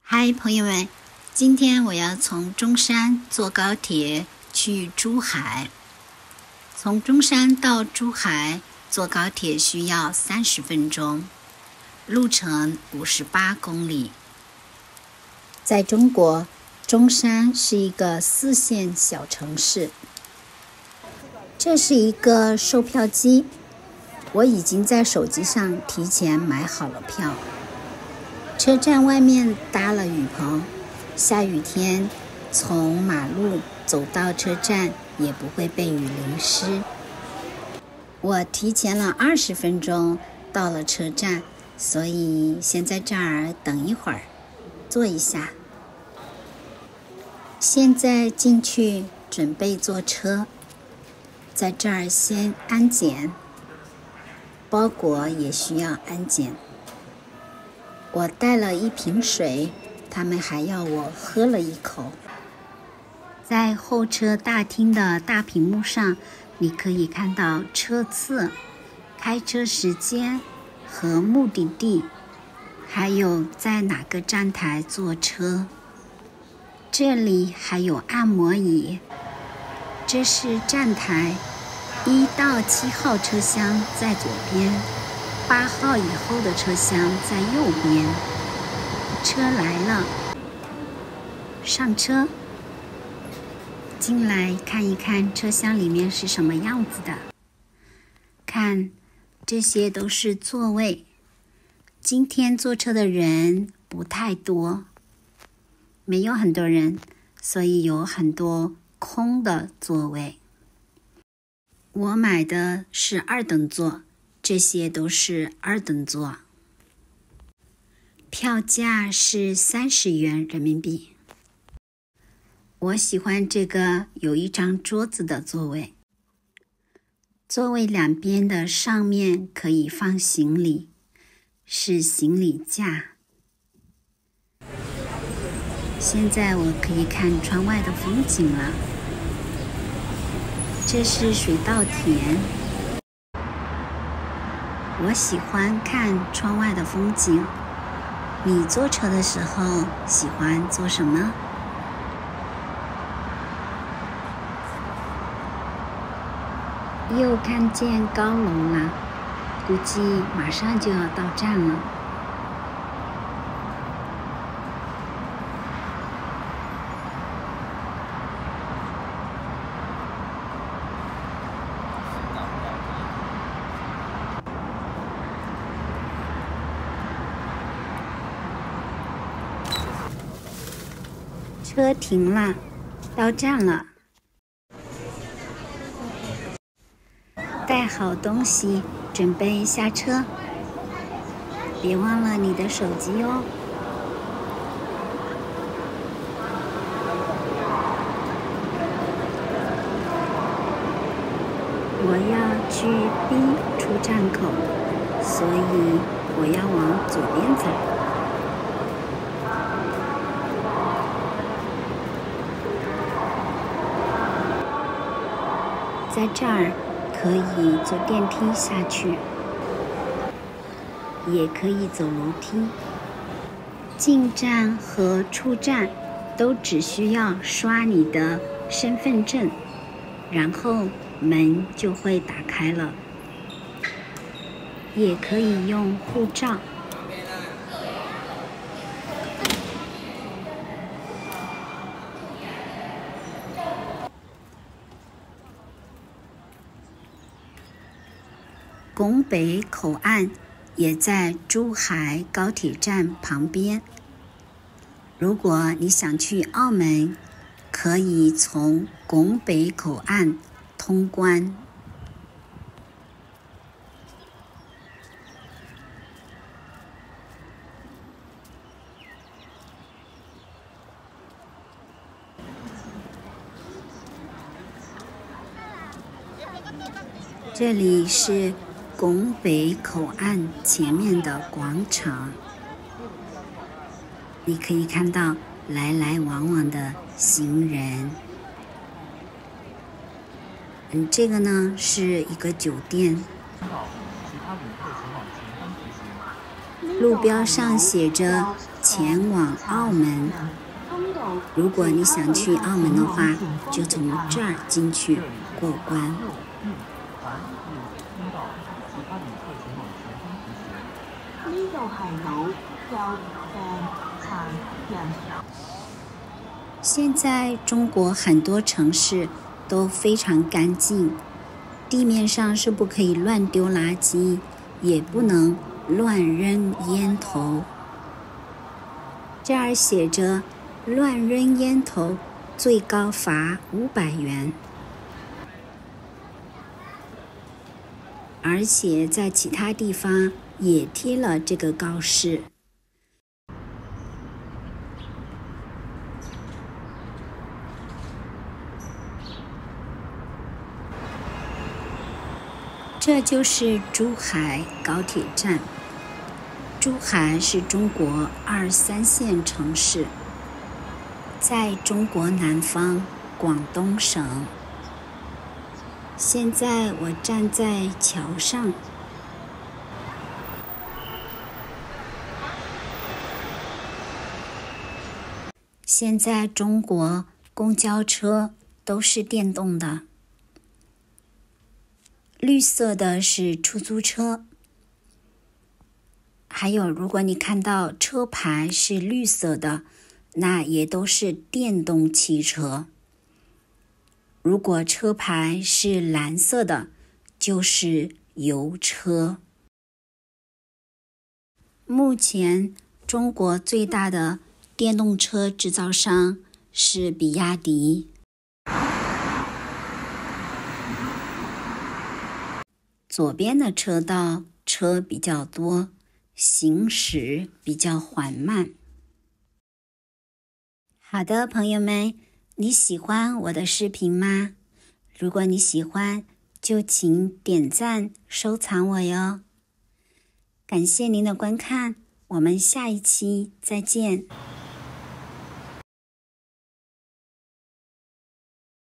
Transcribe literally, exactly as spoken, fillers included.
嗨，朋友们，今天我要从中山坐高铁去珠海。从中山到珠海坐高铁需要三十分钟，路程五十八公里。在中国，中山是一个四线小城市。这是一个售票机，我已经在手机上提前买好了票。车站外面搭了雨棚，下雨天从马路走到车站也不会被雨淋湿。我提前了二十分钟到了车站，所以先在这儿等一会儿，坐一下。现在进去准备坐车，在这儿先安检，包裹也需要安检。我带了一瓶水，他们还要我喝了一口。在候车大厅的大屏幕上，你可以看到车次、开车时间和目的地，还有在哪个站台坐车。这里还有按摩椅。这是站台，一到七号车厢在左边，八号以后的车厢在右边。车来了，上车，进来看一看车厢里面是什么样子的。看，这些都是座位。今天坐车的人不太多，没有很多人，所以有很多空的座位。我买的是二等座，这些都是二等座。票价是三十元人民币。我喜欢这个有一张桌子的座位。座位两边的上面可以放行李，是行李架。现在我可以看窗外的风景了。这是水稻田。我喜欢看窗外的风景。你坐车的时候喜欢做什么？又看见高楼了，估计马上就要到站了。车停了，到站了。带好东西，准备下车。别忘了你的手机哦。我要去 B 出站口，所以我要往左边走。在这儿可以坐电梯下去，也可以走楼梯。进站和出站都只需要刷你的身份证，然后门就会打开了。也可以用护照。拱北口岸也在珠海高铁站旁边。如果你想去澳门，可以从拱北口岸通关。这里是拱北口岸前面的广场，你可以看到来来往往的行人。嗯，这个呢是一个酒店，路标上写着前往澳门。如果你想去澳門的話，就從這兒進去過關。現在中國很多城市都非常乾淨，地面上是不可以亂丟垃圾，也不能亂扔煙頭。這兒寫着亂扔煙頭最高罰五百元，而且在其他地方也貼了這個告示。這就是珠海高鐵站。珠海是中國二三線城市，在中國南方廣東省。現在我站在橋上，現在中國公交車都是電動的。綠色的是出租車，還有如果你看到車牌是綠色的，那也都是電動汽車。如果車牌是藍色的，就是油車。目前中國最大的電動車製造商是比亞迪。左邊的車道車比較多，行駛比較緩慢。好的，朋友們，你喜歡我的視頻嗎？如果你喜歡，就請點讚、收藏我喲。感謝您的觀看，我們下一期再見。